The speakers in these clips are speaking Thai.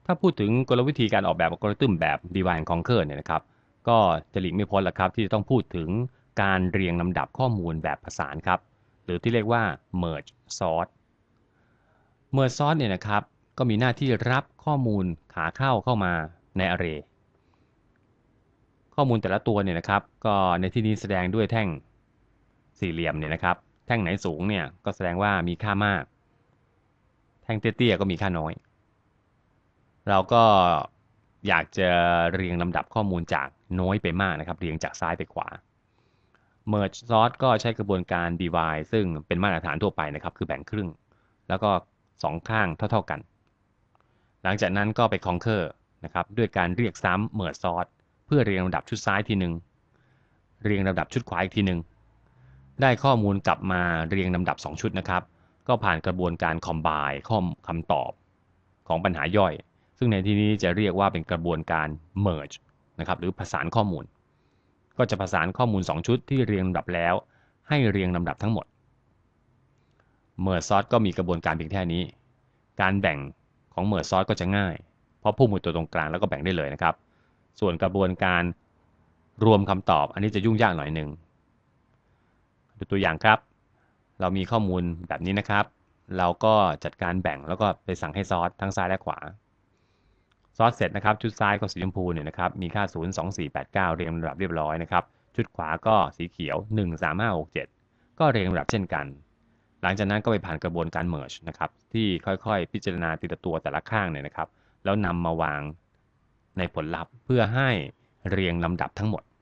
ถ้าพูดถึงกลวิธีการออกแบบอัลกอริทึมแบบ Divide and Conquer เนี่ยนะครับก็จะหลีกไม่พ้นละครับที่จะต้องพูดถึงการเรียงลำดับข้อมูลแบบผสานครับหรือที่เรียกว่า Merge Sort Merge Sort เนี่ยนะครับก็มีหน้าที่รับข้อมูลขาเข้ามาใน Array ข้อมูลแต่ละตัวเนี่ยนะครับก็ในที่นี้แสดงด้วยแท่งสี่เหลี่ยมเนี่ยนะครับแท่งไหนสูงเนี่ยก็แสดงว่ามีค่ามากแท่งเตี้ยๆก็มีค่าน้อยเราก็อยากจะเรียงลำดับข้อมูลจากน้อยไปมากนะครับเรียงจากซ้ายไปขวา Merge Sort ก็ใช้กระบวนการ Divide ซึ่งเป็นมาตรฐานทั่วไปนะครับคือแบ่งครึ่งแล้วก็สองข้างเท่าๆกันหลังจากนั้นก็ไป Conquer นะครับด้วยการเรียกซ้ำ Merge Sort เพื่อเรียงลำดับชุดซ้ายทีหนึ่งเรียงลำดับชุดขวาอีกทีหนึ่งได้ข้อมูลกลับมาเรียงลำดับ2ชุดนะครับก็ผ่านกระบวนการ Combine คำตอบของปัญหาย่อยซึ่งในที่นี้จะเรียกว่าเป็นกระบวนการ Merge นะครับหรือผสานข้อมูลก็จะผสานข้อมูล2ชุดที่เรียงลำดับแล้วให้เรียงลำดับทั้งหมด Merge Sort ก็มีกระบวนการเพียงแค่นี้การแบ่งของ Merge Sort ก็จะง่ายเพราะพุ่งไปตัวตรงกลางแล้วก็แบ่งได้เลยนะครับส่วนกระบวนการรวมคำตอบอันนี้จะยุ่งยากหน่อยหนึ่งดูตัวอย่างครับเรามีข้อมูลแบบนี้นะครับเราก็จัดการแบ่งแล้วก็ไปสั่งให้ซอสทั้งซ้ายและขวาซอสเสร็จนะครับชุดซ้ายก็สีชมพูเนี่ยนะครับมีค่า0 2 4 8 9เรียงลำดับเรียบร้อยนะครับชุดขวาก็สีเขียว1 3 5 6 7ก็เรียงลำดับเช่นกันหลังจากนั้นก็ไปผ่านกระบวนการ merge นะครับที่ค่อยๆพิจารณาทีละตัวแต่ละข้างเนี่ยนะครับแล้วนำมาวางในผลลัพธ์เพื่อให้เรียงลำดับทั้งหมด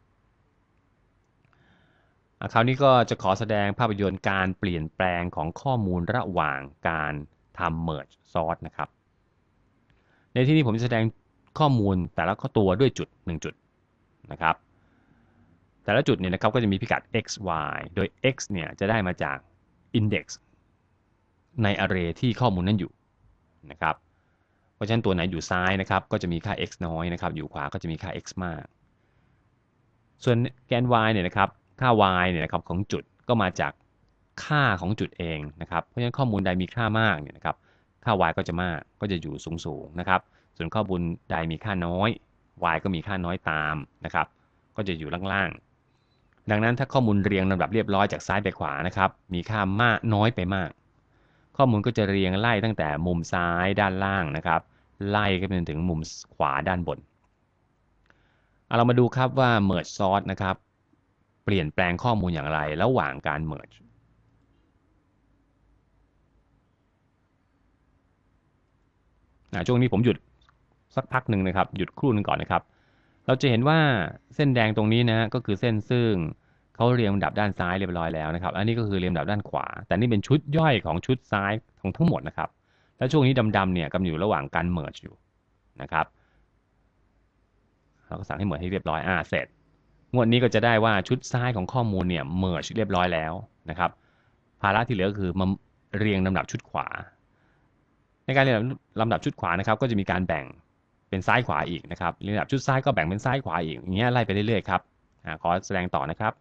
คราวนี้ก็จะขอแสดงภาพยนตร์การเปลี่ยนแปลงของข้อมูลระหว่างการทำ merge sort นะครับในที่นี้ผมจะแสดงข้อมูลแต่ละตัวด้วยจุด1จุดนะครับแต่ละจุดเนี่ยนะครับก็จะมีพิกัด x y โดย x เนี่ยจะได้มาจาก index ใน array ที่ข้อมูลนั้นอยู่นะครับเพราะฉะนั้นตัวไหนอยู่ซ้ายนะครับก็จะมีค่า x น้อยนะครับอยู่ขวาก็จะมีค่า x มากส่วนแกน y เนี่ยนะครับค่า y เนี่ยนะครับของจุดก็มาจากค่าของจุดเองนะครับเพราะฉะนั้นข้อมูลใดมีค่ามากเนี่ยนะครับค่า y ก็จะมากก็จะอยู่สูงนะครับส่วนข้อมูลใดมีค่าน้อย y ก็มีค่าน้อยตามนะครับก็จะอยู่ล่างๆดังนั้นถ้าข้อมูลเรียงลำดับเรียบร้อยจากซ้ายไปขวานะครับมีค่ามากน้อยไปมากข้อมูลก็จะเรียงไล่ตั้งแต่มุมซ้ายด้านล่างนะครับไล่ไปจนถึงมุมขวาด้านบนเรามาดูครับว่า merge sort นะครับเปลี่ยนแปลงข้อมูลอย่างไรระหว่างการ merge ช่วงนี้ผมหยุดสักพักหนึ่งนะครับหยุดครู่หนึ่งก่อนนะครับเราจะเห็นว่าเส้นแดงตรงนี้นะก็คือเส้นซึ่งเขาเรียงลำดับด้านซ้ายเรียบร้อยแล้วนะครับอันนี้ก็คือเรียงลำดับด้านขวาแต่นี่เป็นชุดย่อยของชุดซ้ายของทั้งหมดนะครับแล้วช่วงนี้ดำๆเนี่ยกำลังอยู่ระหว่างการ merge อยู่นะครับเราก็สั่งให้ merge ให้เรียบร้อยเสร็จงวดนี้ก็จะได้ว่าชุดซ้ายของข้อมูลเนี่ย merge เรียบร้อยแล้วนะครับภาระที่เหลือก็คือมาเรียงลำดับชุดขวาในการเรียงลำดับชุดขวานะครับก็จะมีการแบ่งเป็นซ้ายขวาอีกนะครับเรียงลำดับชุดซ้ายก็แบ่งเป็นซ้ายขวาอีกอย่างเงี้ยไล่ไปเรื่อยๆครับขอแสดงต่อนะครับ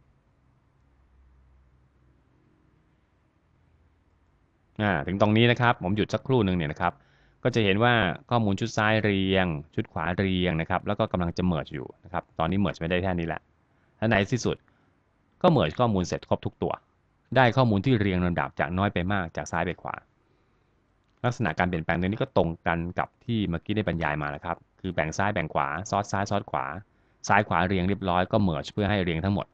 ถึงตรงนี้นะครับผมหยุดสักครู่หนึ่งเนี่ยนะครับก็จะเห็นว่าข้อมูลชุดซ้ายเรียงชุดขวาเรียงนะครับแล้วก็กำลังจะ merge อยู่นะครับตอนนี้ merge ไม่ได้แค่นี้แหละและในที่สุดก็ merge ข้อมูลเสร็จครบทุกตัวได้ข้อมูลที่เรียงลำดับจากน้อยไปมากจากซ้ายไปขวาลักษณะการเปลี่ยนแปลงตรงนี้ก็ตรงกันกับที่เมื่อกี้ได้บรรยายมาแล้วครับคือแบ่งซ้ายแบ่งขวาซอสซ้ายซอสขวาซ้ายขวาเรียงเรียบร้อยก็ merge เพื่อให้เรียงทั้งหมด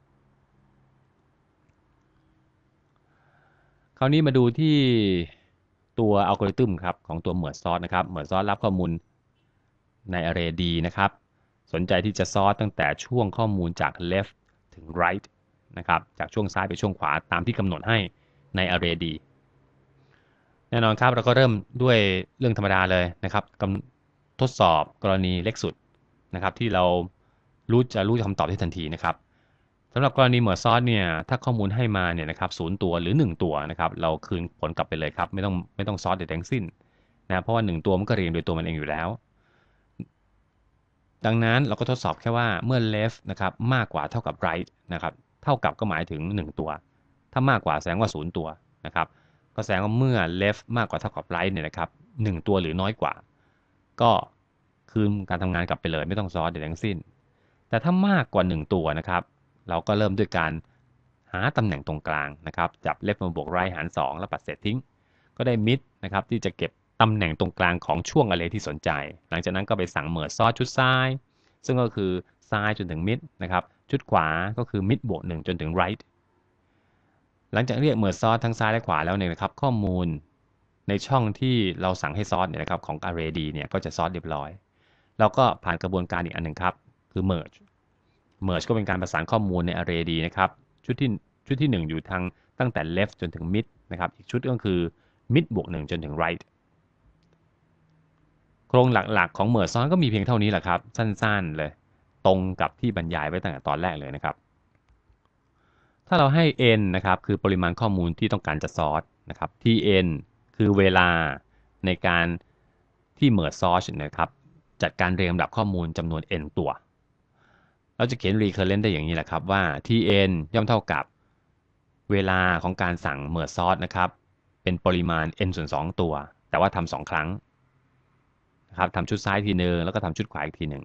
คราวนี้มาดูที่ตัวอัลกอริทึมครับของตัว merge sort นะครับ merge sort รับข้อมูลใน array D นะครับสนใจที่จะ sort ตั้งแต่ช่วงข้อมูลจาก left ถึง right นะครับจากช่วงซ้ายไปช่วงขวาตามที่กำหนดให้ใน array D แน่นอนครับเราก็เริ่มด้วยเรื่องธรรมดาเลยนะครับทดสอบกรณีเล็กสุดนะครับที่เรารู้คำตอบได้ทันทีนะครับสำหรับกรณีเหมือนซอสเนี่ยถ้าข้อมูลให้มาเนี่ยนะครับ0 ตัวหรือ1 ตัวนะครับเราคืนผลกลับไปเลยครับไม่ต้องซอสใดทั้งสิ้นนะเพราะว่า1 ตัวมันก็เรียงโดยตัวมันเองอยู่แล้วดังนั้นเราก็ทดสอบแค่ว่าเมื่อ left นะครับมากกว่าเท่ากับ right นะครับเท่ากับก็หมายถึง1 ตัวถ้ามากกว่าแสดงว่า0 ตัวนะครับก็แสดงว่าเมื่อ left มากกว่าเท่ากับ right เนี่ยนะครับ1 ตัวหรือน้อยกว่าก็คืนการทำงานกลับไปเลยไม่ต้องซอสใดทั้งสิ้นแต่ถ้ามากกว่า1ตัวนะครับเราก็เริ่มด้วยการหาตำแหน่งตรงกลางนะครับจับ left มาบวก right หาร2แล้วปัดเศษทิ้งก็ได้ mid นะครับที่จะเก็บตำแหน่งตรงกลางของช่วง array ที่สนใจหลังจากนั้นก็ไปสั่ง merge sort ชุดซ้ายซึ่งก็คือซ้ายจนถึง mid นะครับชุดขวาก็คือ mid บวก1จนถึง right หลังจากเรียก merge sort ทั้งซ้ายและขวาแล้วเนี่ยนะครับข้อมูลในช่องที่เราสั่งให้ซอสเนี่ยนะครับของ array D เนี่ยก็จะซอสเรียบร้อยเราก็ผ่านกระบวนการอีกอันหนึ่งครับคือ merge ก็เป็นการประสานข้อมูลใน array D นะครับชุดที่1อยู่ทางตั้งแต่ left จนถึง mid นะครับอีกชุดก็คือ mid บวก1จนถึง right โครงหลักๆของ merge sort ก็มีเพียงเท่านี้แหละครับสั้นๆเลยตรงกับที่บรรยายไว้ตั้งแต่ตอนแรกเลยนะครับถ้าเราให้ n นะครับคือปริมาณข้อมูลที่ต้องการจะซอสนะครับที่ n คือเวลาในการที่ merge sort นะครับจัดการเรียงลำดับข้อมูลจำนวน n ตัวเราจะเขียน recurrent ได้อย่างนี้แหละครับว่า tn ย่อมเท่ากับเวลาของการสั่ง merge sort นะครับเป็นปริมาณ n ส่วน2ตัวแต่ว่าทำ2ครั้งนะครับทำชุดซ้ายทีนึงแล้วก็ทำชุดขวาอีกทีหนึ่ง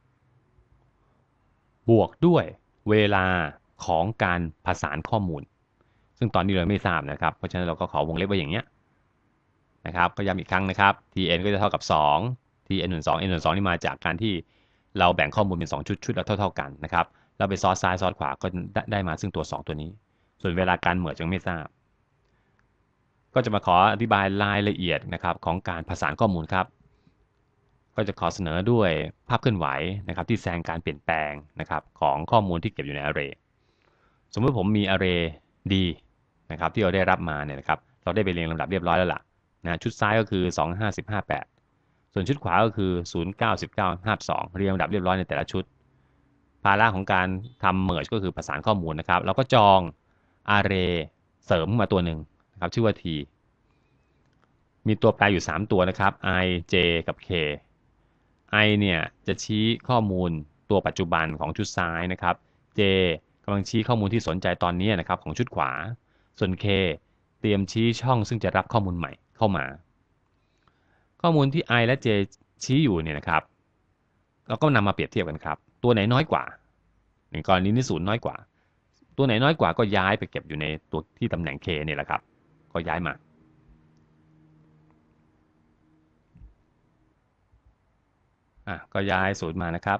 บวกด้วยเวลาของการผสานข้อมูลซึ่งตอนนี้เราไม่ทราบนะครับเพราะฉะนั้นเราก็ขอวงเล็บไว้อย่างเงี้ยนะครับก็ย้ำอีกครั้งนะครับ tn ก็จะเท่ากับ2 tn ส่วน2 n ส่วน2นี่มาจากการที่เราแบ่งข้อมูลเป็น2ชุดละเท่ากันนะครับเราไปซอสซ้ายซอสขวาก็ได้มาซึ่งตัว2ตัวนี้ส่วนเวลาการเหมือนยังไม่ทราบก็จะมาขออธิบายรายละเอียดนะครับของการผสานข้อมูลครับก็จะขอเสนอด้วยภาพเคลื่อนไหวนะครับที่แสดงการเปลี่ยนแปลงนะครับของข้อมูลที่เก็บอยู่ใน array สมมติผมมี array D นะครับที่เราได้รับมาเนี่ยนะครับเราได้ไปเรียงลำดับเรียบร้อยแล้วล่ะนะชุดซ้ายก็คือ2 5 10 5 8ส่วนชุดขวาก็คือ0 9 19 52เรียงลำดับเรียบร้อยในแต่ละชุดภาระของการทำ merge ก็คือประสานข้อมูลนะครับเราก็จอง array เสริมมาตัวหนึ่งนะครับชื่อว่า t มีตัวแปรอยู่ 3 ตัวนะครับ i j กับ k i เนี่ยจะชี้ข้อมูลตัวปัจจุบันของชุดซ้ายนะครับ j กำลังชี้ข้อมูลที่สนใจตอนนี้นะครับของชุดขวาส่วน k เตรียมชี้ช่องซึ่งจะรับข้อมูลใหม่เข้ามาข้อมูลที่ i และ j ชี้อยู่เนี่ยนะครับเราก็นำมาเปรียบเทียบกันครับตัวไหนน้อยกว่าในกรณีนี้0น้อยกว่าตัวไหนน้อยกว่าก็ย้ายไปเก็บอยู่ในตัวที่ตำแหน่ง k เนี่ยแหละครับก็ย้ายมาก็ย้าย0มานะครับ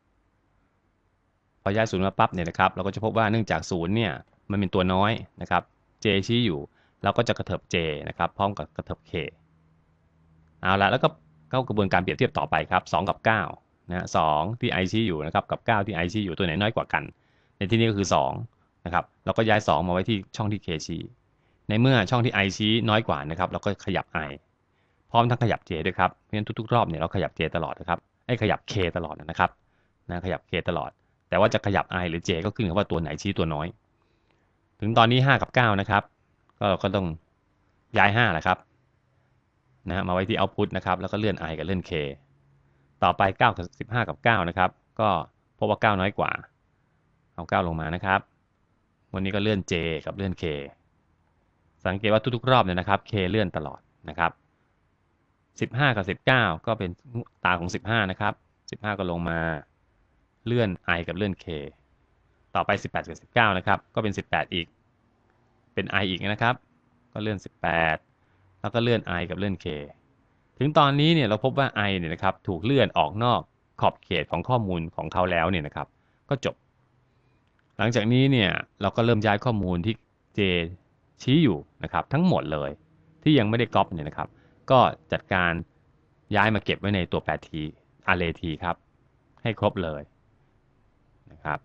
พอย้าย0มาปั๊บเนี่ยนะครับเราก็จะพบว่าเนื่องจาก0เนี่ยมันเป็นตัวน้อยนะครับ j ชี้อยู่เราก็จะกระเถิบ j นะครับพร้อมกับกระเถิบ k เอาละแล้วก็เข้ากระบวนการเปรียบเทียบต่อไปครับ2กับ9นะ2ที่ i ชี้อยู่นะครับกับ9ที่ i ชี้อยู่ตัวไหนน้อยกว่ากันในที่นี้ก็คือ2นะครับเราก็ย้าย2มาไว้ที่ช่องที่ k ชี้ในเมื่อช่องที่ i ชี้น้อยกว่านะครับเราก็ขยับ i พร้อมทั้งขยับ j ด้วยครับเพราะฉะนั้นทุกๆรอบเนี่ยเราขยับ j ตลอดนะครับขยับ k ตลอดนะครับนะขยับ k ตลอดแต่ว่าจะขยับ i หรือ j ก็ขึ้นกับว่าตัวไหนชี้ตัวน้อยถึงตอนนี้5กับ9นะครับก็เราก็ต้องย้าย5แหละครับนะมาไว้ที่ output นะครับแล้วก็เลื่อน i กับเลื่อน k ต่อไป9กับ15กับ9นะครับก็พบว่า9น้อยกว่าเอา9ลงมานะครับวันนี้ก็เลื่อน j กับเลื่อน k สังเกตว่าทุกๆรอบเนี่ยนะครับ k เลื่อนตลอดนะครับ15กับ19ก็เป็นตาของ15นะครับ15ก็ลงมาเลื่อน i กับเลื่อน k ต่อไป18กับ19นะครับก็เป็น18อีกเป็น i อีกนะครับก็เลื่อน18แล้วก็เลื่อน i กับเลื่อน k ถึงตอนนี้เนี่ยเราพบว่า i เนี่ยนะครับถูกเลื่อนออกนอกขอบเขตของข้อมูลของเขาแล้วเนี่ยนะครับก็จบหลังจากนี้เนี่ยเราก็เริ่มย้ายข้อมูลที่ j ชี้อยู่นะครับทั้งหมดเลยที่ยังไม่ได้ก๊อปเนี่ยนะครับก็จัดการย้ายมาเก็บไว้ในตัวแปร t array t ครับให้ครบเลยนะครับ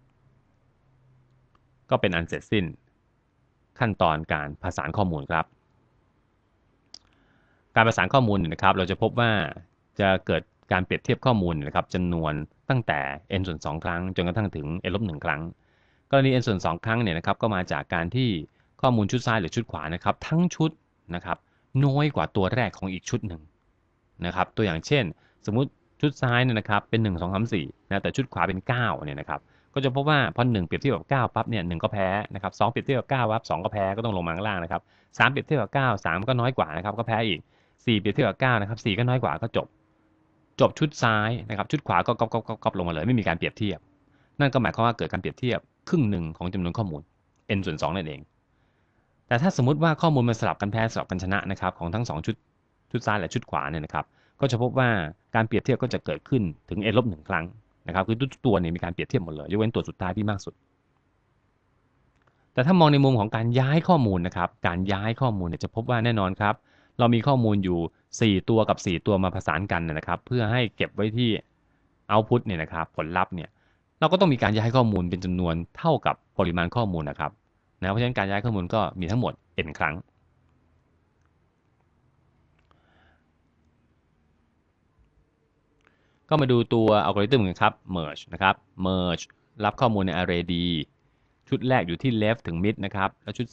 ก็เป็นอันเสร็จสิ้นขั้นตอนการผสานข้อมูลครับการประสานข้อมูลนะครับเราจะพบว่าจะเกิดการเปรียบเทียบข้อมูลนะครับจำนวนตั้งแต่ n ส่วน2ครั้งจนกระทั่งถึง n ลบ1ครั้งกรณี n ส่วน2ครั้งเนี่ยนะครับก็มาจากการที่ข้อมูลชุดซ้ายหรือชุดขวานะครับทั้งชุดนะครับน้อยกว่าตัวแรกของอีกชุดหนึ่งนะครับตัวอย่างเช่นสมมุติชุดซ้ายเนี่ยนะครับเป็น1 2 3 4นะแต่ชุดขวาเป็น9เนี่ยนะครับก็จะพบว่าพอ1เปรียบเทียบกับ9ปั๊บเนี่ย1ก็แพ้นะครับ2เปรียบเทียบกับ9ปั๊บ2ก็แพ้ก็ต้องลงมาข้างล่างนะครับ3เปรียบเทียบกับ9 3ก็น้อยกว่านะครับก็แพ้อีก4เปรียบเทียบกับ9นะครับ4ก็น้อยกว่าก็จบจบชุดซ้ายนะครับชุดขวาก็ก๊อปลงมาเลยไม่มีการเปรียบเทียบนั่นก็หมายความว่าเกิดการเปรียบเทียบครึ่งหนึ่งของจำนวนข้อมูล n ส่วน2นั่นเองแต่ถ้าสมมุติว่าข้อมูลมันสลับกันแพ้สลับกันชนะนะครับของทั้ง2ชุดซ้ายและชุดขวาเนี่ยนะครับก็จะพบว่าการเปรียบเทียบก็จะเกิดขึ้นถึง n ลบ1ครั้งนะครับคือทุกตัวเนี่ยมีการเปรียบเทียบหมดเลยยกเว้นตัวสุดท้ายที่มากสุดแต่ถ้ามองในมุมของการย้ายข้อมูลนะครับการย้ายข้อมูลเนี่ยจะพบว่าแน่นอนครับเรามีข้อมูลอยู่4ตัวกับ4ตัวมาผสานกันนะครับเพื่อให้เก็บไว้ที่ output เนี่ยนะครับผลลัพธ์เนี่ยเราก็ต้องมีการย้ายข้อมูลเป็นจำนวนเท่ากับปริมาณข้อมูลนะครับเพราะฉะนั้นการย้ายข้อมูลก็มีทั้งหมด n ครั้งก็มาดูตัวอัลกอริทึมกันครับ merge นะครับ merge รับข้อมูลใน array D ชุดแรกอยู่ที่ left ถึง mid นะครับแล้วชุด